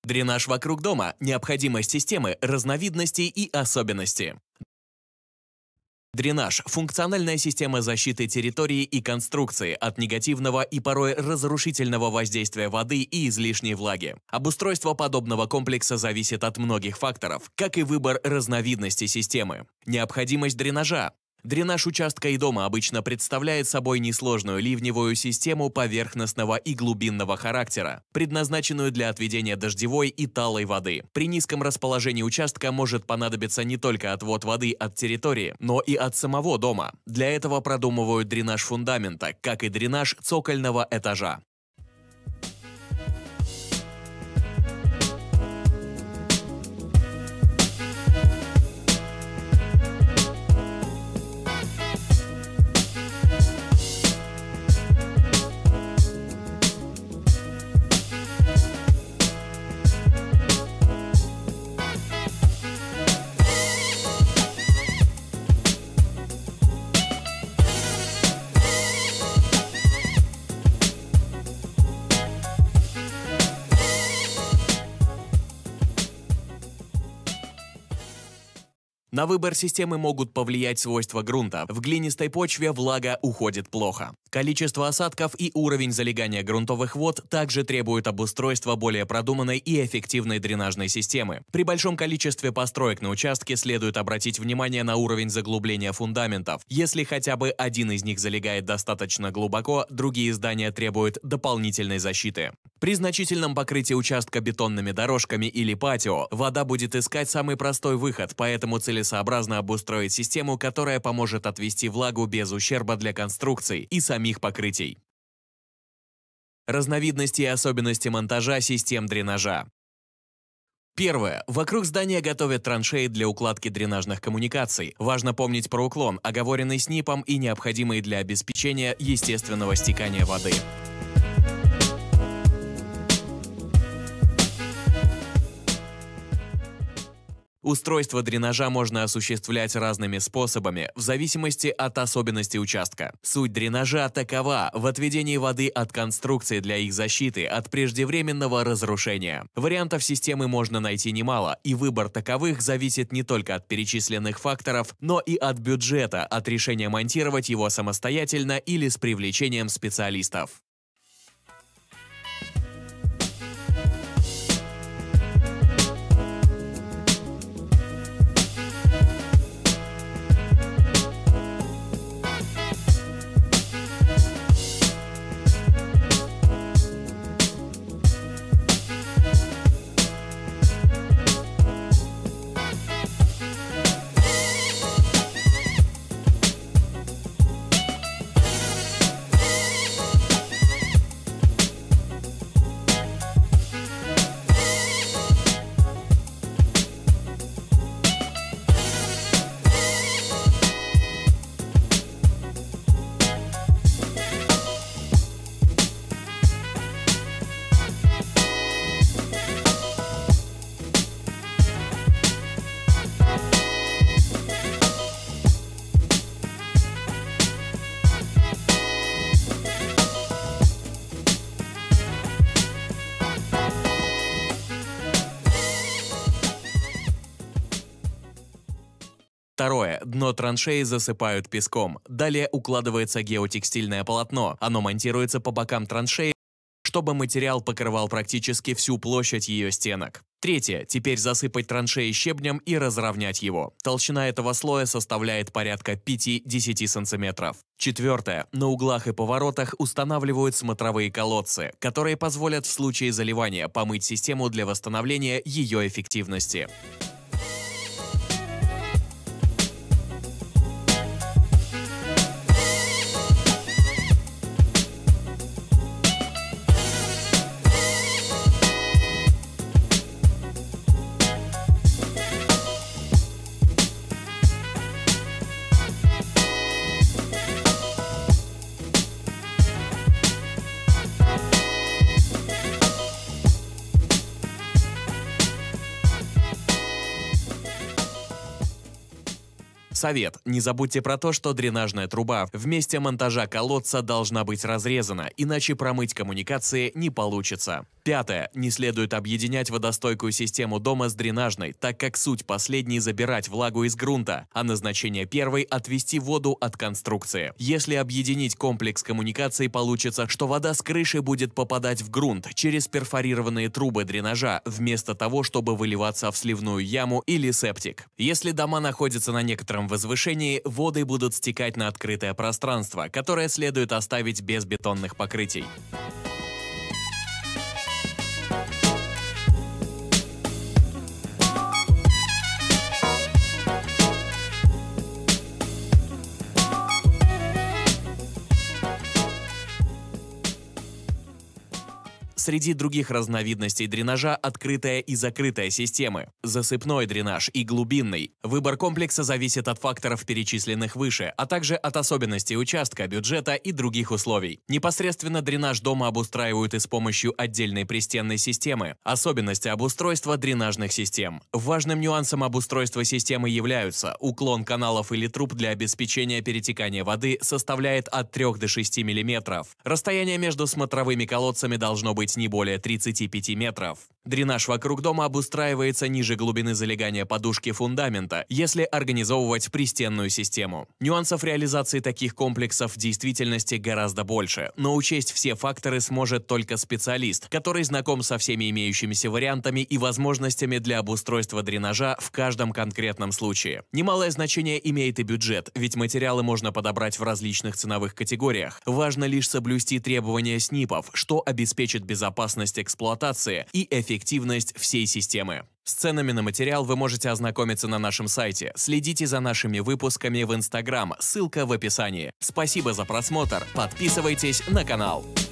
Дренаж вокруг дома – необходимость системы, разновидности и особенности. Дренаж – функциональная система защиты территории и конструкции от негативного и порой разрушительного воздействия воды и излишней влаги. Обустройство подобного комплекса зависит от многих факторов, как и выбор разновидности системы. Необходимость дренажа. Дренаж участка и дома обычно представляет собой несложную ливневую систему поверхностного и глубинного характера, предназначенную для отведения дождевой и талой воды. При низком расположении участка может понадобиться не только отвод воды от территории, но и от самого дома. Для этого продумывают дренаж фундамента, как и дренаж цокольного этажа. На выбор системы могут повлиять свойства грунта. В глинистой почве влага уходит плохо. Количество осадков и уровень залегания грунтовых вод также требуют обустройства более продуманной и эффективной дренажной системы. При большом количестве построек на участке следует обратить внимание на уровень заглубления фундаментов. Если хотя бы один из них залегает достаточно глубоко, другие здания требуют дополнительной защиты. При значительном покрытии участка бетонными дорожками или патио вода будет искать самый простой выход, поэтому целесообразно обустроить систему, которая поможет отвести влагу без ущерба для конструкций и самих покрытий. Разновидности и особенности монтажа систем дренажа. Первое. Вокруг здания готовят траншеи для укладки дренажных коммуникаций. Важно помнить про уклон, оговоренный СНИПом и необходимый для обеспечения естественного стекания воды. Устройство дренажа можно осуществлять разными способами, в зависимости от особенностей участка. Суть дренажа такова: в отведении воды от конструкции для их защиты от преждевременного разрушения. Вариантов системы можно найти немало, и выбор таковых зависит не только от перечисленных факторов, но и от бюджета, от решения монтировать его самостоятельно или с привлечением специалистов. Второе. Дно траншеи засыпают песком. Далее укладывается геотекстильное полотно. Оно монтируется по бокам траншеи, чтобы материал покрывал практически всю площадь ее стенок. Третье. Теперь засыпать траншеи щебнем и разровнять его. Толщина этого слоя составляет порядка 5-10 см. Четвертое. На углах и поворотах устанавливают смотровые колодцы, которые позволят в случае заливания помыть систему для восстановления ее эффективности. Совет. Не забудьте про то, что дренажная труба в месте монтажа колодца должна быть разрезана, иначе промыть коммуникации не получится. Пятое. Не следует объединять водостойкую систему дома с дренажной, так как суть последней забирать влагу из грунта, а назначение первой – отвести воду от конструкции. Если объединить комплекс коммуникаций, получится, что вода с крыши будет попадать в грунт через перфорированные трубы дренажа, вместо того, чтобы выливаться в сливную яму или септик. Если дома находятся на некотором возвышении, воды будут стекать на открытое пространство, которое следует оставить без бетонных покрытий. Среди других разновидностей дренажа открытая и закрытая системы, засыпной дренаж и глубинный. Выбор комплекса зависит от факторов, перечисленных выше, а также от особенностей участка, бюджета и других условий. Непосредственно дренаж дома обустраивают и с помощью отдельной пристенной системы. Особенности обустройства дренажных систем. Важным нюансом обустройства системы являются: уклон каналов или труб для обеспечения перетекания воды составляет от 3 до 6 мм. Расстояние между смотровыми колодцами должно быть не более 35 метров. Дренаж вокруг дома обустраивается ниже глубины залегания подушки фундамента, если организовывать пристенную систему. Нюансов реализации таких комплексов в действительности гораздо больше, но учесть все факторы сможет только специалист, который знаком со всеми имеющимися вариантами и возможностями для обустройства дренажа в каждом конкретном случае. Немалое значение имеет и бюджет, ведь материалы можно подобрать в различных ценовых категориях. Важно лишь соблюсти требования СНИПов, что обеспечит безопасность эксплуатации и эффективность всей системы. С ценами на материал вы можете ознакомиться на нашем сайте. Следите за нашими выпусками в Instagram, ссылка в описании. Спасибо за просмотр, подписывайтесь на канал.